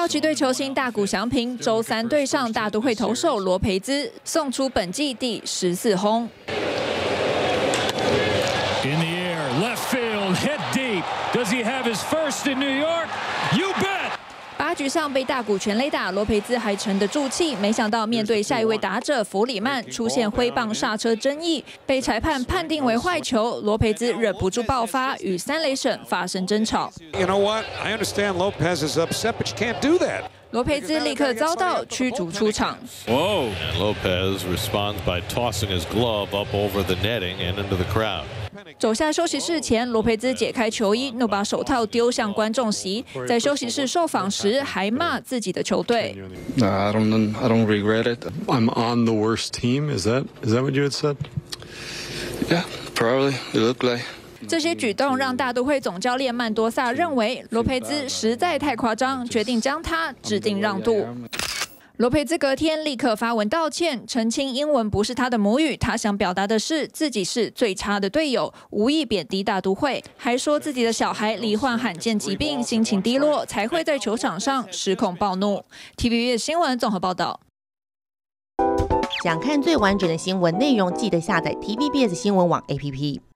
道奇队球星大谷翔平周三对上大都会投手罗培兹，送出本季第14轰。 In the air, left field, hit deep. Does he have his first in New York? You bet. 8局上被大谷全垒打，罗培兹还沉得住气。没想到面对下一位打者弗里曼，出现挥棒刹车争议，被裁判判定为坏球。罗培兹忍不住爆发，与三垒审发生争吵。 You know what? I understand Lopez is upset, but you can't do that. 罗培兹立刻遭到驱逐出场。 Whoa! And Lopez responds by tossing his glove up over the netting and into the crowd. 走下休息室前，罗培兹解开球衣，又把手套丢向观众席。在休息室受访时，还骂自己的球队。 I don't regret it. I'm on the worst team. Is that what you had said? Yeah, probably. It looked like. 这些举动让大都会总教练曼多萨认为罗培兹实在太夸张，决定将他指定让渡。罗培兹隔天立刻发文道歉，澄清英文不是他的母语，他想表达的是自己是最差的队友，无意贬低大都会，还说自己的小孩罹患罕见疾病，心情低落，才会在球场上失控暴怒。TVBS 新闻综合报道。 想看最完整的新闻内容，记得下载 TVBS 新闻网 APP。